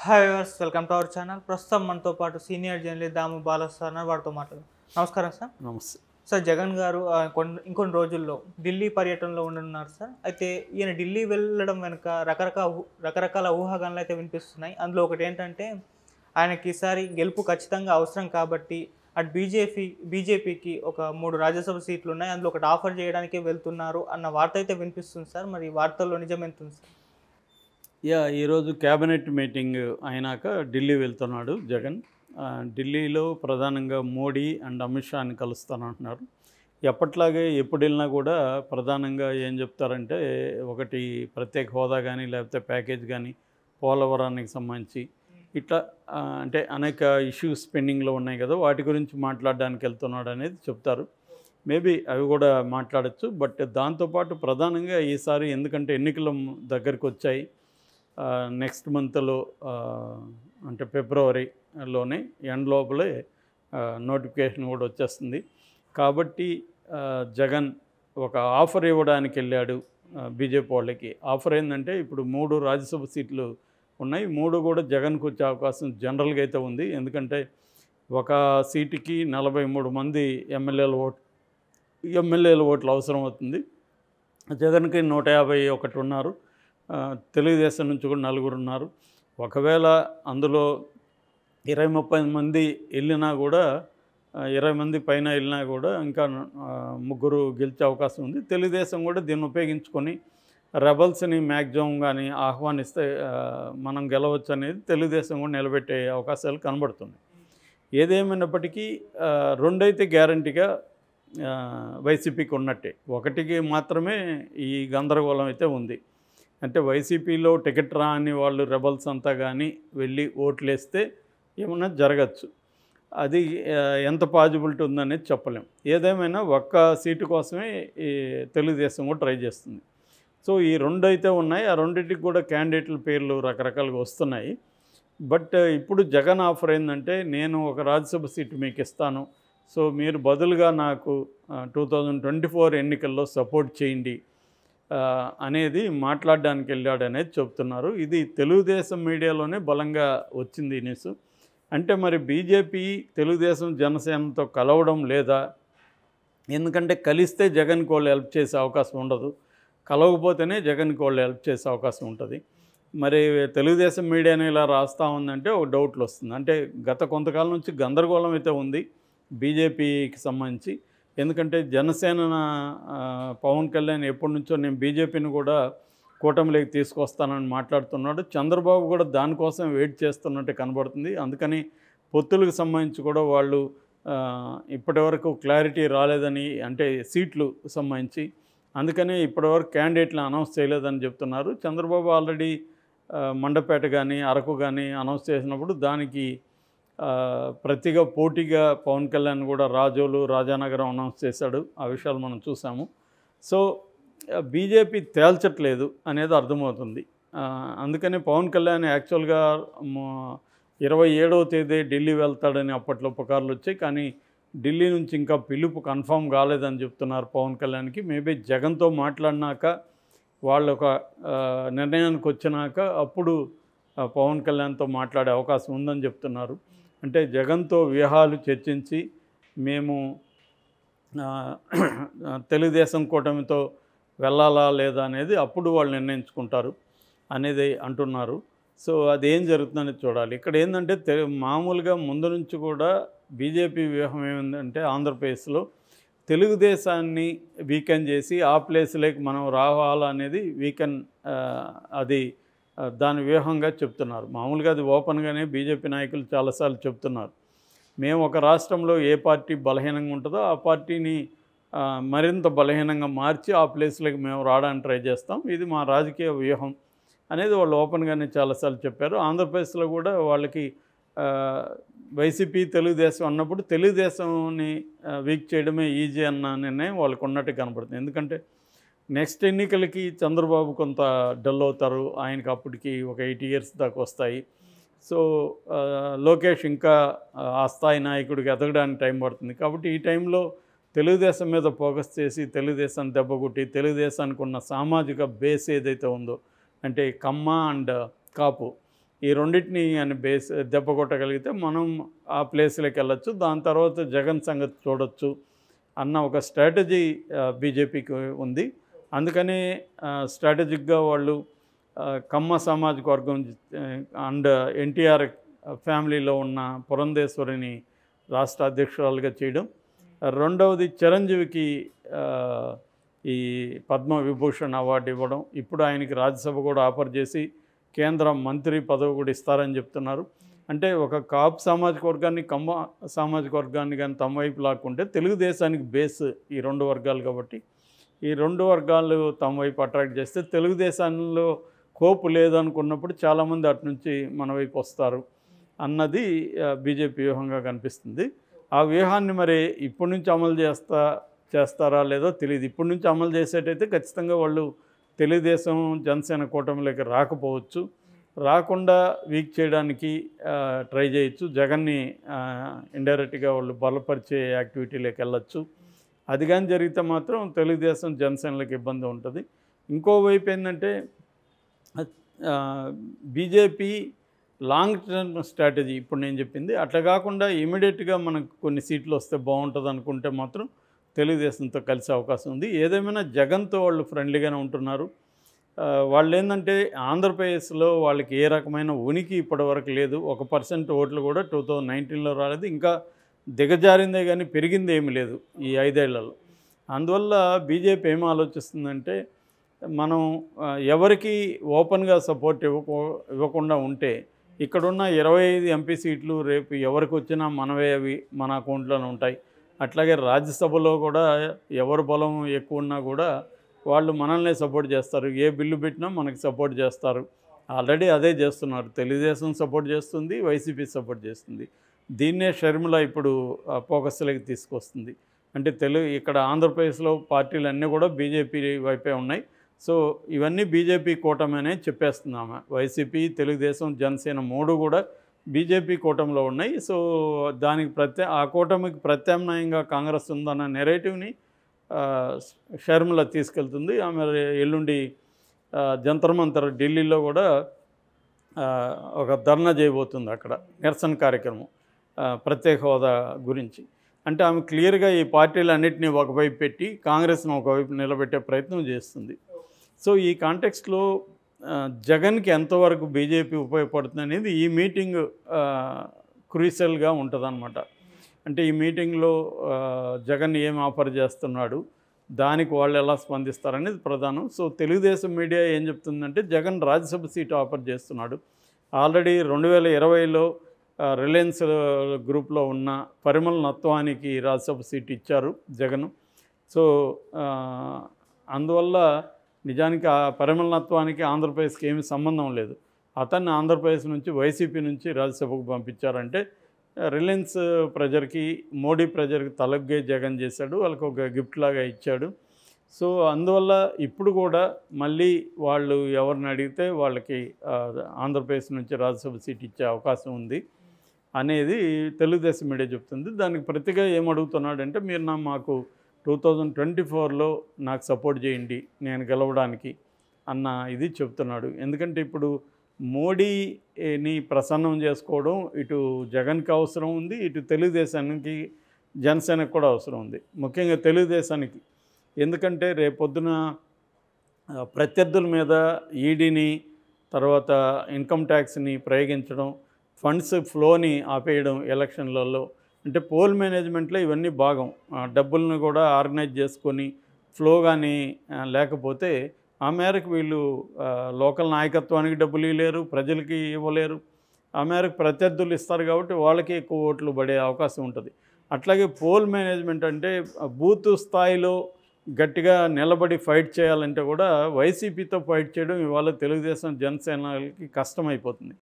Hi viewers, welcome to our channel. ప్రస్తుతం మనతో పాటు senior journalist Damu Bala sir ఉన్నారు. వారితో మాట్లాడు. నమస్కారం సార్. నమస్తే. సార్, జగన్ గారు ఇంకొన్ని రోజుల్లో ఢిల్లీ పర్యటనలో ఉండనున్నారు సార్. అయితే ఈయన ఢిల్లీ వెళ్ళడం వెనుక రకరకాల ఊహాగానాలు అయితే వినిపిస్తున్నాయి. అందులో ఒకటి ఏంటంటే, ఆయనకి ఈసారి గెలుపు ఖచ్చితంగా అవసరం కాబట్టి అటు బీజేపీకి ఒక 3 రాజ్యసభ సీట్లు ఉన్నాయి, అందులో ఒకటి ఆఫర్ చేయడానికే వెళ్తున్నారు అన్న వార్త అయితే వినిపిస్తుంది సార్. మరి ఈ వార్తల్లో నిజం ఎంత ఉంది సార్? ఈరోజు క్యాబినెట్ మీటింగ్ అయినాక ఢిల్లీ వెళ్తున్నాడు జగన్. ఢిల్లీలో ప్రధానంగా మోడీ అండ్ అమిత్ షాని కలుస్తానంటున్నారు. ఎప్పట్లాగే ఎప్పుడు వెళ్ళినా కూడా ప్రధానంగా ఏం చెప్తారంటే, ఒకటి ప్రత్యేక హోదా కానీ లేకపోతే ప్యాకేజ్ కానీ, పోలవరానికి సంబంధించి ఇట్లా అంటే అనేక ఇష్యూస్ పెండింగ్లో ఉన్నాయి కదా, వాటి గురించి మాట్లాడడానికి వెళ్తున్నాడు అనేది చెప్తారు. మేబీ అవి కూడా మాట్లాడచ్చు. బట్ దాంతోపాటు ప్రధానంగా ఈసారి ఎందుకంటే ఎన్నికల దగ్గరికి వచ్చాయి, నెక్స్ట్ మంత్లో అంటే ఫిబ్రవరిలోనే ఎండ్ లోపలే నోటిఫికేషన్ కూడా వచ్చేస్తుంది. కాబట్టి జగన్ ఒక ఆఫర్ ఇవ్వడానికి వెళ్ళాడు బీజేపీ వాళ్ళకి. ఆఫర్ ఏంటంటే, ఇప్పుడు 3 రాజ్యసభ సీట్లు ఉన్నాయి, 3 కూడా జగన్కు వచ్చే అవకాశం జనరల్గా అయితే ఉంది. ఎందుకంటే ఒక సీటుకి 43 మంది ఎమ్మెల్యేల ఓట్లు అవసరం అవుతుంది. జగన్కి 151 ఉన్నారు. తెలుగుదేశం నుంచి కూడా 4 ఉన్నారు. ఒకవేళ అందులో 20-30 మంది వెళ్ళినా కూడా, 20 మంది పైన వెళ్ళినా కూడా ఇంకా 3 గెలిచే అవకాశం ఉంది. తెలుగుదేశం కూడా దీన్ని ఉపయోగించుకొని రెబల్స్ని మ్యాక్సిమం కానీ ఆహ్వానిస్తే మనం గెలవచ్చు అనేది తెలుగుదేశం కూడా నిలబెట్టే అవకాశాలు కనబడుతున్నాయి. ఏదేమైనప్పటికీ 2 అయితే గ్యారంటీగా వైసీపీకి ఉన్నట్టే. 1కి మాత్రమే ఈ గందరగోళం అయితే ఉంది. అంటే వైసీపీలో టికెట్ రాని వాళ్ళు రెబల్స్ అంతా కానీ వెళ్ళి ఓట్లేస్తే ఏమన్నా జరగచ్చు. అది ఎంత పాజిబిలిటీ ఉందనేది చెప్పలేం. ఏదేమైనా ఒక్క సీటు కోసమే ఈ తెలుగుదేశం కూడా ట్రై చేస్తుంది. సో ఈ 2 అయితే ఉన్నాయి. ఆ 2టికి కూడా క్యాండిడేట్ల పేర్లు రకరకాలుగా వస్తున్నాయి. బట్ ఇప్పుడు జగన్ ఆఫర్ ఏంటంటే, నేను ఒక రాజ్యసభ సీటు మీకు ఇస్తాను, సో మీరు బదులుగా నాకు 2024 ఎన్నికల్లో సపోర్ట్ చేయండి అనేది మాట్లాడడానికి వెళ్ళాడు అనేది చెప్తున్నారు. ఇది తెలుగుదేశం మీడియాలోనే బలంగా వచ్చింది ఈ న్యూస్. అంటే మరి బీజేపీ తెలుగుదేశం జనసేనతో కలవడం లేదా? ఎందుకంటే కలిస్తే జగన్కి వాళ్ళు హెల్ప్ చేసే అవకాశం ఉండదు, కలవకపోతేనే జగన్కి వాళ్ళు హెల్ప్ చేసే అవకాశం ఉంటుంది. మరి తెలుగుదేశం మీడియాని ఇలా రాస్తూ ఉందంటే ఒక డౌట్లు వస్తుంది. అంటే గత కొంతకాలం నుంచి గందరగోళం అయితే ఉంది బీజేపీకి సంబంధించి. ఎందుకంటే జనసేన పవన్ కళ్యాణ్ ఎప్పటి నుంచో నేను బీజేపీని కూడా కూటమిలోకి తీసుకొస్తానని మాట్లాడుతున్నాడు. చంద్రబాబు కూడా దానికోసం వెయిట్ చేస్తున్నట్టు కనబడుతుంది. అందుకని పొత్తులకు సంబంధించి కూడా వాళ్ళు ఇప్పటివరకు క్లారిటీ రాలేదని, అంటే సీట్లు సంబంధించి, అందుకని ఇప్పటివరకు క్యాండిడేట్లను అనౌన్స్ చేయలేదని చెప్తున్నారు. చంద్రబాబు ఆల్రెడీ మండపేట కానీ అరకు కానీ అనౌన్స్ చేసినప్పుడు దానికి ప్రతిగా పోటీగా పవన్ కళ్యాణ్ కూడా రాజోలు రాజానగరం అనౌన్స్ చేశాడు. ఆ విషయాలు మనం చూసాము. సో బీజేపీ తేల్చట్లేదు అనేది అర్థమవుతుంది. అందుకని పవన్ కళ్యాణ్ యాక్చువల్గా 27వ తేదీ ఢిల్లీ వెళ్తాడని అప్పట్లో పుకార్లు వచ్చాయి. కానీ ఢిల్లీ నుంచి ఇంకా పిలుపు కన్ఫర్మ్ కాలేదని చెప్తున్నారు పవన్ కళ్యాణ్కి. మేబీ జగన్తో మాట్లాడినాక వాళ్ళు ఒక నిర్ణయానికి వచ్చినాక అప్పుడు పవన్ కళ్యాణ్తో మాట్లాడే అవకాశం ఉందని చెప్తున్నారు. అంటే జగన్తో వ్యూహాలు చర్చించి మేము తెలుగుదేశం కూటమితో వెళ్ళాలా లేదా అనేది అప్పుడు వాళ్ళు నిర్ణయించుకుంటారు అనేది అంటున్నారు. సో అదేం జరుగుతుందని చూడాలి. ఇక్కడ ఏంటంటే మామూలుగా ముందు నుంచి కూడా బీజేపీ వ్యూహం ఏమిందంటే, ఆంధ్రప్రదేశ్లో తెలుగుదేశాన్ని వీకెన్ చేసి ఆ ప్లేస్లోకి మనం రావాలనేది అది దాని వ్యూహంగా చెప్తున్నారు. మామూలుగా అది ఓపెన్గానే బీజేపీ నాయకులు చాలాసార్లు చెప్తున్నారు. మేము ఒక రాష్ట్రంలో ఏ పార్టీ బలహీనంగా ఉంటుందో ఆ పార్టీని మరింత బలహీనంగా మార్చి ఆ ప్లేస్లోకి మేము రావడానికి ట్రై చేస్తాం, ఇది మా రాజకీయ వ్యూహం అనేది వాళ్ళు ఓపెన్గానే చాలాసార్లు చెప్పారు. ఆంధ్రప్రదేశ్లో కూడా వాళ్ళకి వైసీపీ తెలుగుదేశం అన్నప్పుడు తెలుగుదేశంని వీక్ చేయడమే ఈజీ అన్న నిర్ణయం వాళ్ళకు ఉన్నట్టు కనబడుతుంది. ఎందుకంటే నెక్స్ట్ ఎన్నికలకి చంద్రబాబు కొంత డల్ అవుతారు, ఆయనకి అప్పటికి ఒక 8 years దాకా వస్తాయి. సో లోకేష్ ఇంకా ఆ స్థాయి నాయకుడికి ఎదగడానికి టైం పడుతుంది. కాబట్టి ఈ టైంలో తెలుగుదేశం మీద ఫోకస్ చేసి తెలుగుదేశాన్ని దెబ్బకొట్టి, తెలుగుదేశానికి ఉన్న సామాజిక బేస్ ఏదైతే ఉందో, అంటే కమ్మ అండ్ కాపు ఈ రెండింటిని అని బేస్ దెబ్బ కొట్టగలిగితే మనం ఆ ప్లేస్లోకి వెళ్ళొచ్చు, దాని తర్వాత జగన్ సంగతి చూడొచ్చు అన్న ఒక స్ట్రాటజీ బీజేపీకి ఉంది. అందుకని స్ట్రాటజిక్గా వాళ్ళు కమ్మ సామాజిక వర్గం అండ్ ఎన్టీఆర్ ఫ్యామిలీలో ఉన్న పురంధేశ్వరిని రాష్ట్ర అధ్యక్షురాలుగా చేయడం, రెండవది చిరంజీవికి ఈ పద్మ విభూషణ్ అవార్డు ఇవ్వడం, ఇప్పుడు ఆయనకి రాజ్యసభ కూడా ఆఫర్ చేసి కేంద్ర మంత్రి పదవి కూడా ఇస్తారని చెప్తున్నారు. అంటే ఒక కాపు సామాజిక వర్గాన్ని, కమ్మ సామాజిక వర్గాన్ని కానీ తమ వైపు లాక్కుంటే తెలుగుదేశానికి బేస్ ఈ రెండు వర్గాలు కాబట్టి ఈ రెండు వర్గాలు తమ వైపు అట్రాక్ట్ చేస్తే తెలుగుదేశంలో కోపు లేదనుకున్నప్పుడు చాలామంది అటు నుంచి మన వైపు వస్తారు అన్నది బీజేపీ వ్యూహంగా కనిపిస్తుంది. ఆ వ్యూహాన్ని మరి ఇప్పటి నుంచి అమలు చేస్తారా లేదో తెలియదు. ఇప్పటి నుంచి అమలు చేసేటైతే ఖచ్చితంగా వాళ్ళు తెలుగుదేశం జనసేన కూటమిలోకి రాకపోవచ్చు, రాకుండా వీక్ చేయడానికి ట్రై చేయొచ్చు, జగన్ని ఇండైరెక్ట్గా వాళ్ళు బలపరిచే యాక్టివిటీలోకి వెళ్ళచ్చు. అది కానీ జరిగితే మాత్రం తెలుగుదేశం జనసేనలకు ఇబ్బంది ఉంటుంది. ఇంకోవైపు ఏంటంటే బీజేపీ లాంగ్ టర్మ్ స్ట్రాటజీ ఇప్పుడు నేను చెప్పింది అట్లా కాకుండా ఇమీడియట్గా మనకు కొన్ని సీట్లు వస్తే బాగుంటుంది అనుకుంటే మాత్రం తెలుగుదేశంతో కలిసే అవకాశం ఉంది. ఏదేమైనా జగన్తో వాళ్ళు ఫ్రెండ్లీగానే ఉంటున్నారు. వాళ్ళు ఏంటంటే ఆంధ్రప్రదేశ్లో వాళ్ళకి ఏ రకమైన ఉనికి ఇప్పటివరకు లేదు. 1% ఓట్లు కూడా 2019లో రాలేదు, ఇంకా దిగజారిందే కానీ పెరిగింది ఏమీ లేదు ఈ 5 ఏళ్లలో. అందువల్ల బీజేపీ ఏం ఆలోచిస్తుందంటే మనం ఎవరికి ఓపెన్గా సపోర్ట్ ఇవ్వకుండా ఉంటే ఇక్కడున్న 25 ఎంపీ సీట్లు రేపు ఎవరికి వచ్చినా మనవే, అవి మన అకౌంట్లోనే ఉంటాయి. అట్లాగే రాజ్యసభలో కూడా ఎవరు బలం ఎక్కువ ఉన్నా కూడా వాళ్ళు మనల్నే సపోర్ట్ చేస్తారు, ఏ బిల్లు పెట్టినా మనకి సపోర్ట్ చేస్తారు. ఆల్రెడీ అదే చేస్తున్నారు. తెలుగుదేశం సపోర్ట్ చేస్తుంది, వైసీపీ సపోర్ట్ చేస్తుంది. దీన్నే షర్మిల ఇప్పుడు ఫోకస్లోకి తీసుకొస్తుంది. అంటే ఇక్కడ ఆంధ్రప్రదేశ్లో పార్టీలు అన్నీ కూడా బీజేపీ వైపే ఉన్నాయి. సో ఇవన్నీ బీజేపీ కూటమి అనే చెప్పేస్తున్నాము. వైసీపీ, తెలుగుదేశం, జనసేన 3 కూడా బీజేపీ కూటమిలో ఉన్నాయి. సో దానికి ఆ కూటమికి ప్రత్యామ్నాయంగా కాంగ్రెస్ ఉందన్న నెరేటివ్ని షర్మిల తీసుకెళ్తుంది. ఆమె ఎల్లుండి జంతర్ మంతర్ ఢిల్లీలో కూడా ఒక ధర్నా చేయబోతుంది, అక్కడ నిరసన కార్యక్రమం ప్రత్యేక హోదా గురించి. అంటే ఆమె క్లియర్గా ఈ పార్టీలన్నింటినీ ఒకవైపు పెట్టి కాంగ్రెస్ను ఒకవైపు నిలబెట్టే ప్రయత్నం చేస్తుంది. సో ఈ కాంటెక్స్ట్లో జగన్కి ఎంతవరకు బీజేపీ ఉపయోగపడుతుంది అనేది ఈ మీటింగ్ క్రూషియల్గా ఉంటుందన్నమాట. అంటే ఈ మీటింగ్లో జగన్ ఏం ఆఫర్ చేస్తున్నాడు, దానికి వాళ్ళు ఎలా స్పందిస్తారనేది ప్రధానం. సో తెలుగుదేశం మీడియా ఏం చెప్తుందంటే జగన్ రాజ్యసభ సీటు ఆఫర్ చేస్తున్నాడు. ఆల్రెడీ 2020లో రిలయన్స్ గ్రూప్లో ఉన్న పరిమళ నత్వానికి రాజ్యసభ సీటు ఇచ్చారు జగన్. సో అందువల్ల నిజానికి ఆ పరిమళ నత్వానికి ఆంధ్రప్రదేశ్కి ఏమీ సంబంధం లేదు. అతన్ని ఆంధ్రప్రదేశ్ నుంచి వైసీపీ నుంచి రాజ్యసభకు పంపించారంటే రిలయన్స్ ప్రజలకి, మోడీ ప్రజలకి తలగ్గే జగన్ చేశాడు, వాళ్ళకి ఒక గిఫ్ట్ లాగా ఇచ్చాడు. సో అందువల్ల ఇప్పుడు కూడా మళ్ళీ వాళ్ళు ఎవరిని అడిగితే వాళ్ళకి ఆంధ్రప్రదేశ్ నుంచి రాజ్యసభ సీట్ ఇచ్చే అవకాశం ఉంది అనేది తెలుగుదేశం మీడియా చెప్తుంది. దానికి ప్రతిగా ఏమడుగుతున్నాడంటే మీరు మాకు 2024లో నాకు సపోర్ట్ చేయండి నేను గెలవడానికి అన్న ఇది చెప్తున్నాడు. ఎందుకంటే ఇప్పుడు మోడీని ప్రసన్నం చేసుకోవడం ఇటు జగన్కి అవసరం ఉంది, ఇటు తెలుగుదేశానికి జనసేనకు కూడా అవసరం ఉంది. ముఖ్యంగా తెలుగుదేశానికి, ఎందుకంటే రేపొద్దున ప్రత్యర్థుల మీద ఈడీని, తర్వాత ఇన్కమ్ ట్యాక్స్ని ప్రయోగించడం, ఫండ్స్ ఫ్లోని ఆపేయడం ఎలక్షన్లలో, అంటే పోల్ మేనేజ్మెంట్లో ఇవన్నీ భాగం. డబ్బులను కూడా ఆర్గనైజ్ చేసుకొని ఫ్లో కానీ లేకపోతే ఆ మేరకు వీళ్ళు లోకల్ నాయకత్వానికి డబ్బులు ఇవ్వలేరు, ప్రజలకి ఇవ్వలేరు. ఆ మేరకు ప్రత్యర్థులు ఇస్తారు కాబట్టి వాళ్ళకి ఎక్కువ ఓట్లు పడే అవకాశం ఉంటుంది. అట్లాగే పోల్ మేనేజ్మెంట్ అంటే బూత్ స్థాయిలో గట్టిగా నిలబడి ఫైట్ చేయాలంటే కూడా వైసీపీతో ఫైట్ చేయడం ఇవాళ తెలుగుదేశం జనసేనకి కష్టమైపోతుంది.